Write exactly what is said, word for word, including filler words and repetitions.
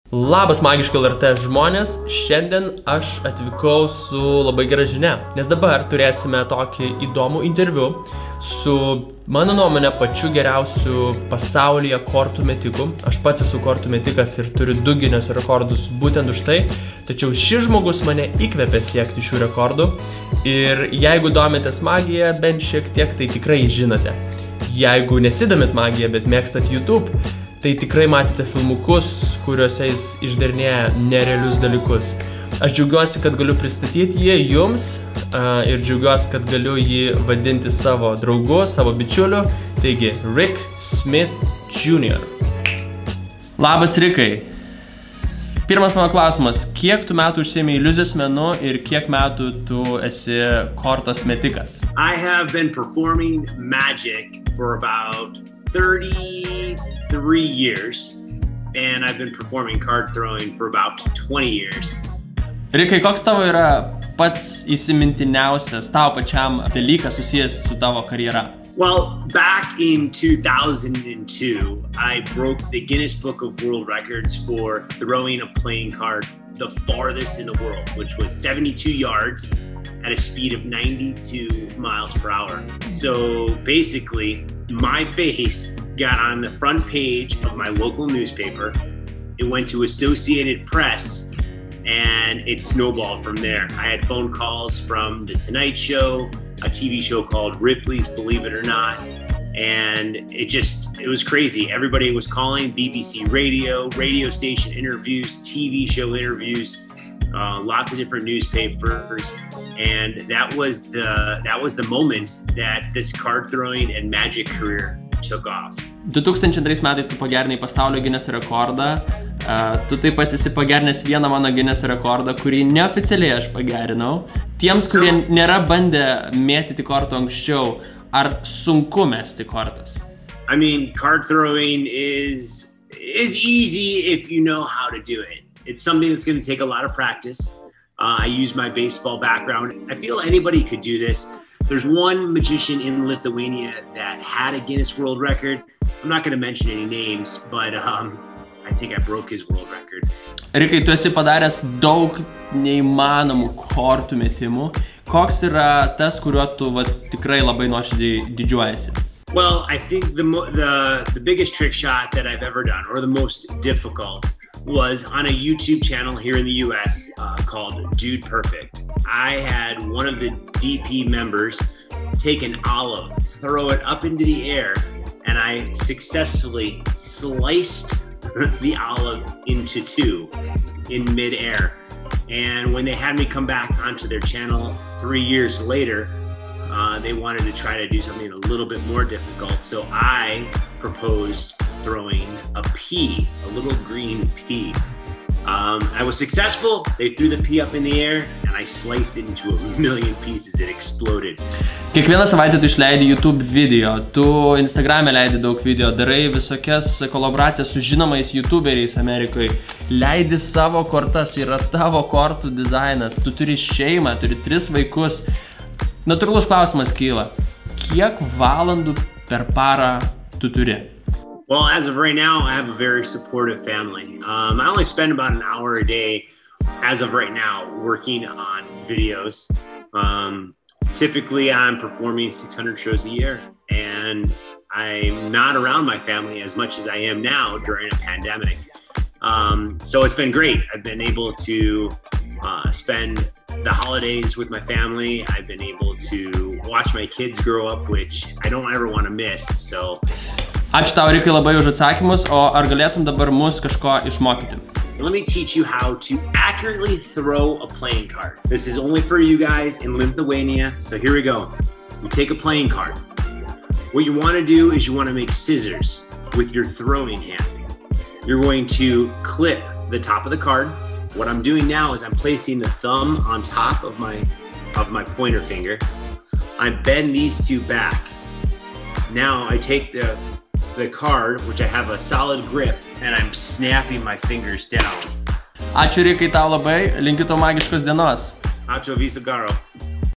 Labas magiški L R T žmonės, šiandien aš atvykau su labai gera žinia, nes dabar turėsime tokį įdomų interviu su, mano nuomonė, pačiu geriausiu pasaulyje kortų metiku. Aš pats esu kortų metikas ir turiu du Guinneso rekordus būtent už tai, tačiau šis žmogus mane įkvėpė siekti šių rekordų ir jeigu domitės magija, bent šiek tiek tai tikrai žinote. Jeigu nesidomit magija, bet mėgstat YouTube, tai tikrai matėte filmukus, kuriuose jis išdarinėja nerealius dalykus. Aš džiaugiuosi, kad galiu pristatyti jį jums uh, ir džiaugiuosi, kad galiu jį vadinti savo draugu, savo bičiuliu. Taigi, Rick Smith Junior Labas, Rickai. Pirmas mano klausimas, kiek tu metų užsiėmei iliuzijos menu ir kiek metų tu esi kortos metikas? I have been performing magic for about thirty-three years, and I've been performing card throwing for about twenty years. Rickai, koks tavo yra pats įsimintiniausias tavo pačiam dalykas susijęs su tavo karjera? Well, back in two thousand two, I broke the Guinness Book of World Records for throwing a playing card the farthest in the world, which was seventy-two yards at a speed of ninety-two miles per hour. So basically, my face got on the front page of my local newspaper. It went to Associated Press, and it snowballed from there. I had phone calls from The Tonight Show, a T V show called Ripley's Believe It or Not, and it just, it was crazy. Everybody was calling, B B C radio, radio station interviews, T V show interviews, uh, lots of different newspapers, and that was the that was the moment that this card throwing and magic career took off. du tūkstančiai antrais metais tu pagerinai pasaulio Guinneso rekordą. Uh, tu taip pat esi pagerinęs vieną mano Guinneso rekordą, kurį neoficialiai aš pagerinau. Tiems, kurie nėra bandę mėtyti kortų anksčiau, ar sunku mesti kortas? I mean, card throwing is is easy if you know how to do it. It's something that's going to take a lot of practice. Uh, I use my baseball background. I feel anybody could do this. There's one magician in Lithuania that had a Guinness World Record. I'm not going to mention any names, but um, I think I broke his world record. Rickai, tu esi padaręs daug neįmanomų kortų metimų. Koks yra tas, kuriuo tu vat, tikrai labai nuoširdžiai didžiuojasi? Well, I think the, the, the biggest trick shot that I've ever done, or the most difficult, was on a YouTube channel here in the U S uh, called Dude Perfect. I had one of the D P members take an olive, throw it up into the air, and I successfully sliced the olive into two in mid-air. And when they had me come back onto their channel three years later, uh, they wanted to try to do something a little bit more difficult. So I proposed throwing a pea, a little green pea. Um, I was successful. They threw the pea up in the air, and I sliced it into a million pieces. It exploded. Kiekvieną savaitę tu išleidi YouTube video, tu Instagram'e leidi daug video, darai visokias kolaboracijas su žinomais YouTuberiais Amerikoje, leidi savo kortas, yra tavo kortų dizainas, tu turi šeimą, turi tris vaikus. Natūralus klausimas kyla, kiek valandų per parą tu turi? Well, as of right now, I have a very supportive family. Um, I only spend about an hour a day, as of right now, working on videos. Um, typically, I'm performing six hundred shows a year, and I'm not around my family as much as I am now during a pandemic. Um, so it's been great. I've been able to uh, spend the holidays with my family. I've been able to watch my kids grow up, which I don't ever want to miss. So. Ačiū tau, Rickai, labai už atsakymus, o ar galėtum dabar mus kažko išmokyti? Let me teach you how to accurately throw a playing card. This is only for you guys in Lithuania, so here we go. You take a playing card. What you want to do is you want to make scissors with your throwing hand. You're going to clip the top of the card. What I'm doing now is I'm placing the thumb on top of my, of my pointer finger. I bend these two back. Now I take the the card, which I have a solid grip, and I'm snapping my fingers down. Ačiū, Rickai, tau labai, linkiu tau magiškos dienos. Ačiū, viso gero.